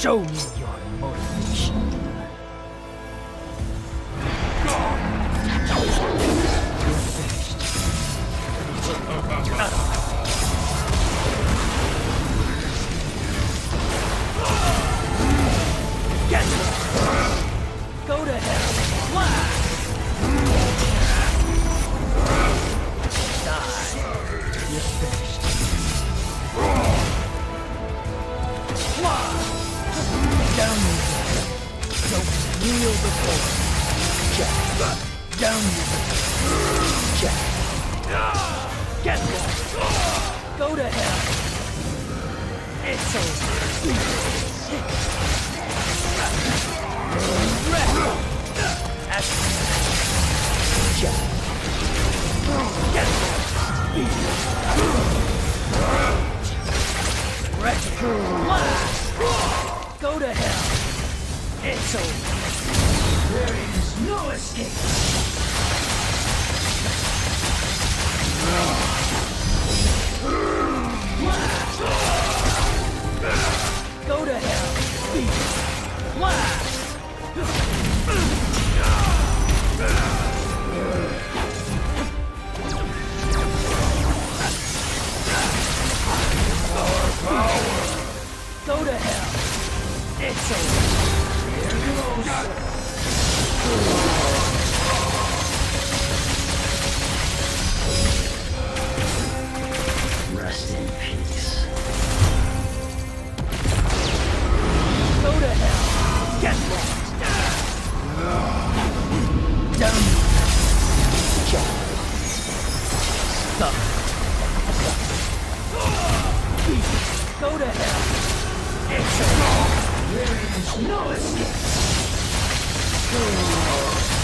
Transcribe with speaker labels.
Speaker 1: Show me your motivation. Get it! Go to hell! Fly! Die! You're finished. Fly! Down you go. Don't kneel before. Check. Down you go. Check. Get one! Go to hell! It's over. Check. Get one! Wreck it! Blast! Go to hell! It's over. There is no escape. Go to hell. Blast. Go to hell. It's over. Here goes.
Speaker 2: Rest in peace.
Speaker 1: Go to hell. Get lost. Down. Jump. Stop. Go to hell. It's over. There is no escape.